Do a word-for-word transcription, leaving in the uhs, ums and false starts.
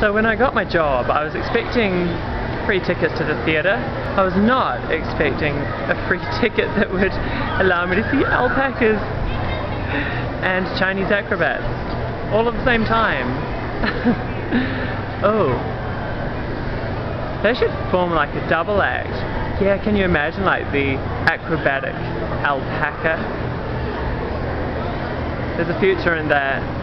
So when I got my job, I was expecting free tickets to the theatre. I was not expecting a free ticket that would allow me to see alpacas and Chinese acrobats all at the same time. Oh. They should form like a double act. Yeah, can you imagine like the acrobatic alpaca? There's a future in that.